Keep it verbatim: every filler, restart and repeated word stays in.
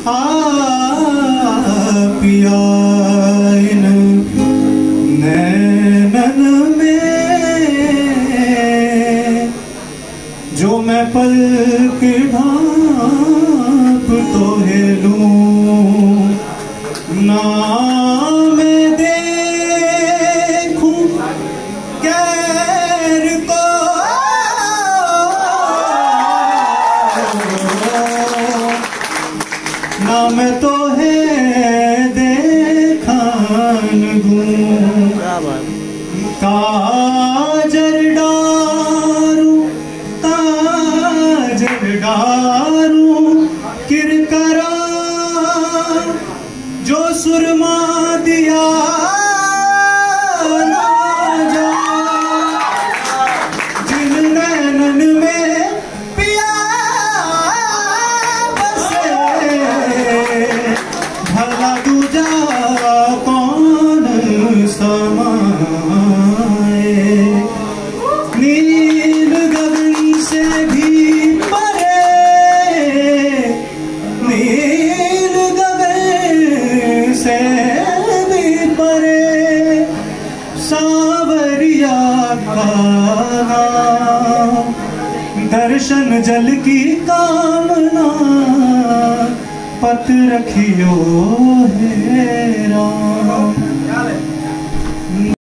पिया इन नैनन में जो मैं पल के ढांप तो हेलूं ना मैं देखूं गैर को ना मैं तो है देखन गूं काजर डारू काजर डारू किरकरा जो सुरमा दिया ना जा जिन नैनन में पिया बसे भला दूजा कौन समाए नील गगन से भी परे नील गगन से भी परे सावरिया का दर्शन जल की कामना पत रखियो है राम।